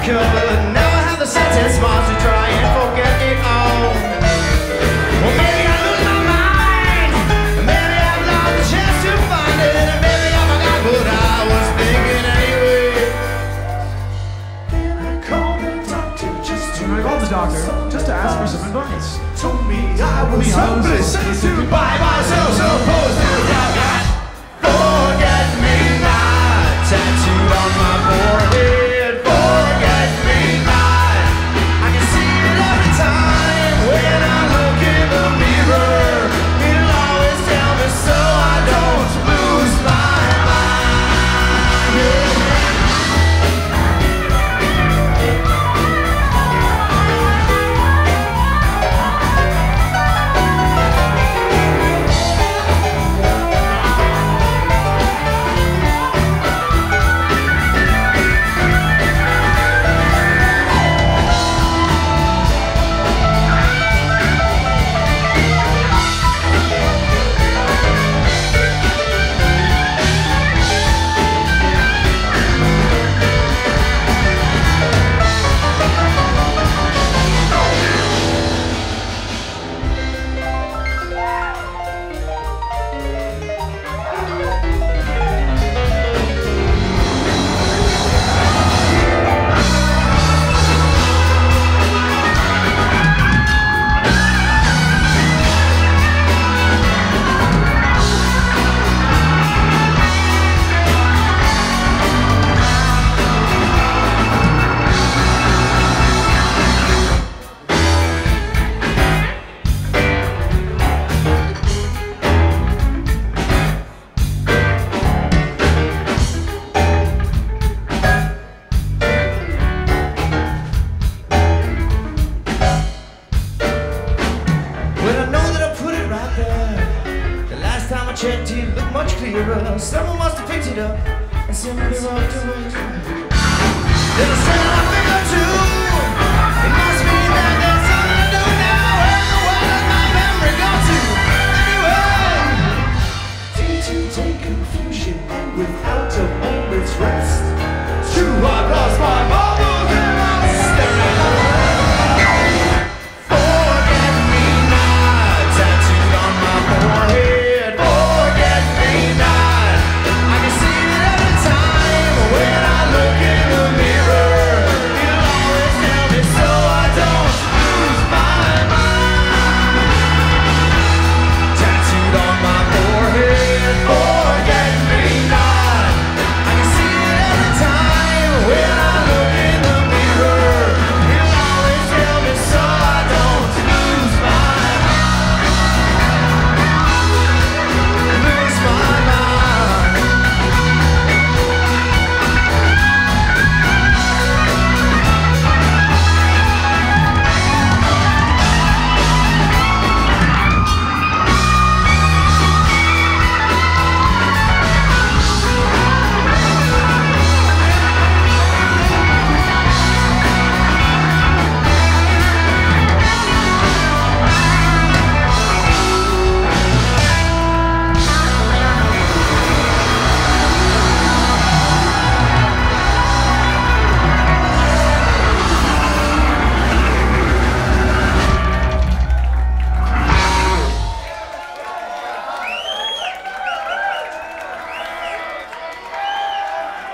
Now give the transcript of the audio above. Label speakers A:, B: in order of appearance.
A: could. Now I have the sense and smarts to try and forget it all. Well, maybe I lose my mind, maybe I've lost the chance to find it, and maybe I forgot what I was thinking anyway. Then I called the doctor just to ask for some advice. Told me I was hopeless to by myself, supposed to have got forget-me-not tattooed on my forehead. Forget-me-not, I can see it every time when I look in the mirror. It'll always tell me so I don't lose my mind. Checked it, looked much clearer. Someone must have picked it up and simply walked away. Then I